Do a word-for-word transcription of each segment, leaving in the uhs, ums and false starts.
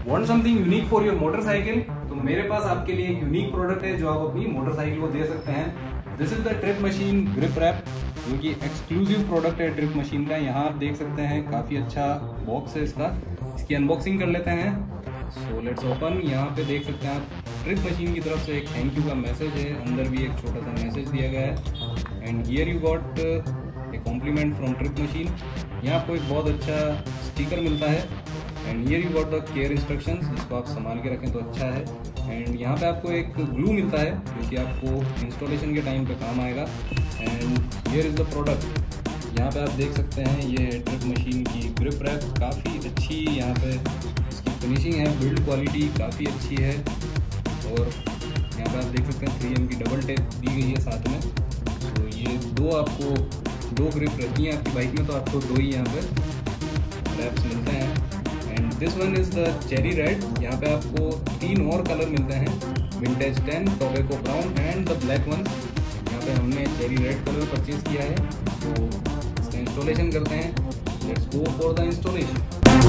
Want something unique for your motorcycle, तो मेरे पास आपके लिए एक यूनिक प्रोडक्ट है जो आप अपनी मोटरसाइकिल को दे सकते हैं। This is the trip machine grip wrap, जो कि एक्सक्लूसिव प्रोडक्ट है ट्रिप मशीन का। यहाँ आप देख सकते हैं काफ़ी अच्छा बॉक्स है इसका। इसकी अनबॉक्सिंग कर लेते हैं। So let's open. यहाँ पे देख सकते हैं आप ट्रिप मशीन की तरफ से एक थैंक यू का मैसेज है, अंदर भी एक छोटा सा मैसेज दिया गया है। And here you got a compliment from trip machine. यहाँ आपको एक बहुत अच्छा स्टिकर मिलता है। And here you got the care instructions, जिसको आप संभाल के रखें तो अच्छा है। एंड यहाँ पे आपको एक ग्लू मिलता है जो कि आपको इंस्टॉलेशन के टाइम पे काम आएगा। And here is the product. यहाँ पे आप देख सकते हैं ये ट्रिप मशीन की ग्रिप रैप काफ़ी अच्छी, यहाँ पे इसकी फिनिशिंग है, बिल्ड क्वालिटी काफ़ी अच्छी है। और यहाँ पे आप देख सकते हैं थ्री एम की डबल टेप दी गई है साथ में। तो ये दो आपको दो ग्रिप रहती हैं आपकी बाइक में, तो आपको दो ही यहाँ पे रैप्स मिलते हैं। And this one is the cherry red. यहाँ पे आपको तीन और कलर मिलते हैं, vintage tan, tobacco brown and the black one. यहाँ पे हमने चेरी रेड कलर परचेज किया है। तो इसका इंस्टॉलेशन करते हैं। Let's go for the installation.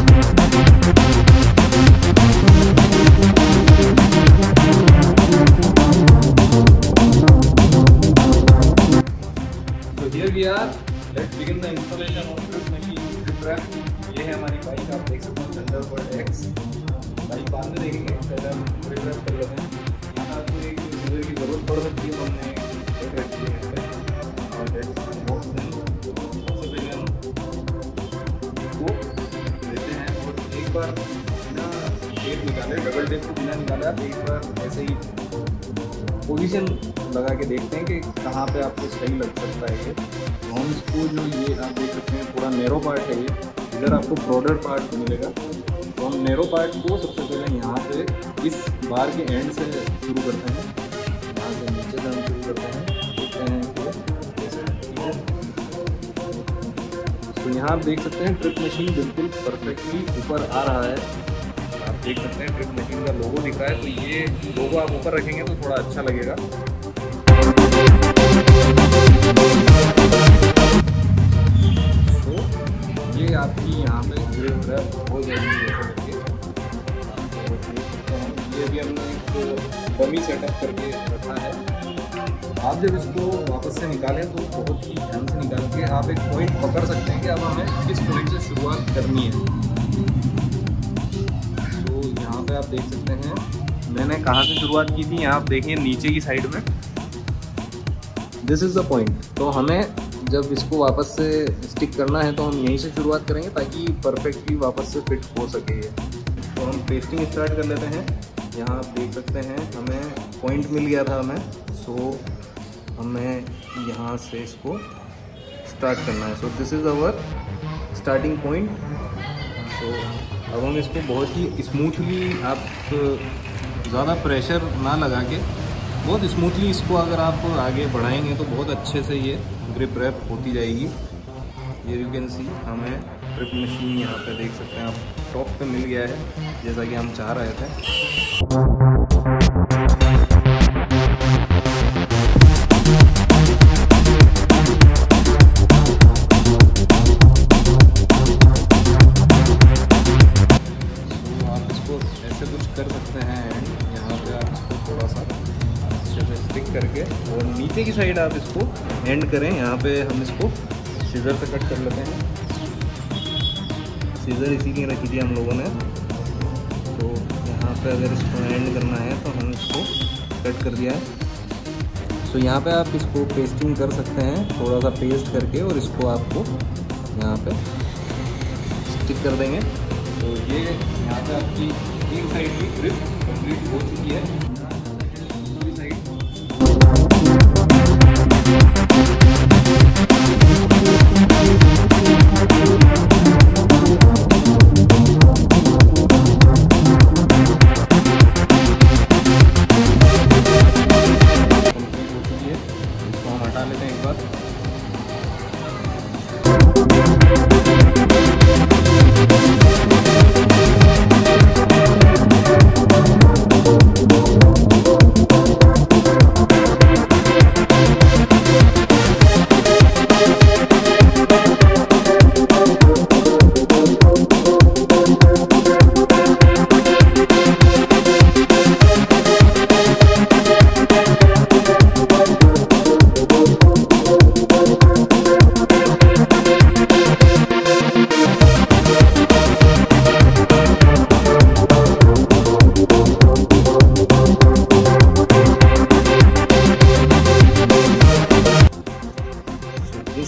So here we are. Let's begin the installation of trip machine grip wrap. ये है हमारी बाइक, आप देख सकते हैं थंडरबर्ड एक्स। बाइक बाद में देखेंगे, पहले हम ग्रिप रैप कर लेते हैं। यहाँ आपको एक सीजर की जरूरत पड़ सकती है, तो हमने एक रखी है यहाँ पे। और लेट्स बॉक्स दें। सबसे पहले हम इसको लेते हैं और एक बार बिना टेप निकाले, डबल टेप को बिना निकाले आप एक बार ऐसे ही पोजीशन लगा के देखते हैं कि कहाँ पे आपको सही लग सकता है ये। तो हम इसको जो ये आप देख सकते हैं थोड़ा नैरो पार्ट है ये, इधर आपको ब्रॉडर पार्ट मिलेगा। तो हम नैरो पार्ट को सबसे पहले यहाँ पे इस बार के एंड से शुरू करते हैं, यहाँ से नीचे से हम शुरू करते हैं। देखते हैं तो यहाँ आप देख सकते हैं ट्रिप मशीन बिल्कुल परफेक्टली ऊपर आ रहा है। आप देख सकते हैं ट्रिप मशीन का लोगो दिख रहा है, तो ये लोगो आप ऊपर रखेंगे तो थोड़ा अच्छा लगेगा। तो ये आपकी यहाँ पे ग्रिप रैप हो जाएगी ऐसे करके। ये भी हमने एक डमी सेटअप करके रखा है। आप जब इसको वापस से निकालें तो बहुत ही ध्यान से निकाल के आप एक पॉइंट पकड़ सकते हैं कि अब हमें किस पॉइंट से शुरुआत करनी है। तो यहाँ पे आप देख सकते हैं मैंने कहाँ से शुरुआत की थी। यहाँ आप देखिए नीचे की साइड में, दिस इज़ द पॉइंट। तो हमें जब इसको वापस से स्टिक करना है तो हम यहीं से शुरुआत करेंगे ताकि परफेक्टली वापस से फिट हो सके ये। तो हम पेस्टिंग स्टार्ट कर लेते हैं। यहाँ आप देख सकते हैं हमें पॉइंट मिल गया था हमें। सो हमें यहाँ से इसको स्टार्ट करना है। So this is our starting point. So अब हम इसको बहुत ही स्मूथली, आप ज़्यादा प्रेशर ना लगा के बहुत स्मूथली इसको अगर आप आगे बढ़ाएंगे तो बहुत अच्छे से ये ग्रिप रैप होती जाएगी। ये यू कैन सी हमें ट्रिप मशीन यहाँ पे देख सकते हैं आप टॉप पे मिल गया है जैसा कि हम चाह रहे थे। कर सकते हैं एंड यहाँ पे आप इसको थोड़ा सा अच्छे से स्टिक करके और नीचे की साइड आप इसको एंड करें। यहाँ पे हम इसको सीजर से कट कर लेते हैं। सीजर इसी की रखी थी हम लोगों ने। तो यहाँ पे अगर इसको एंड करना है तो हम इसको कट कर दिया है। सो यहाँ पे आप इसको पेस्टिंग कर सकते हैं थोड़ा सा पेस्ट करके, और इसको आपको यहाँ पे स्टिक कर देंगे। तो ये यहाँ पे आपकी एक साइड की ग्रिप कंप्लीट हो चुकी है। दूसरी साइड कंप्लीट हो चुकी है। इसको हम हटा लेते हैं एक बार।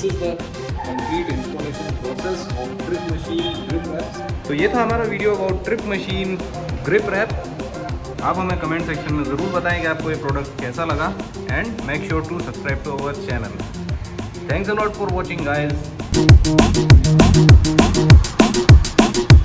This is the complete installation process of drip machine grip wrap. तो ये था हमारा video about drip machine grip wrap. आप हमें कमेंट सेक्शन में ज़रूर बताएं कि आपको ये प्रोडक्ट कैसा लगा and make sure to subscribe to our channel. Thanks a lot for watching guys.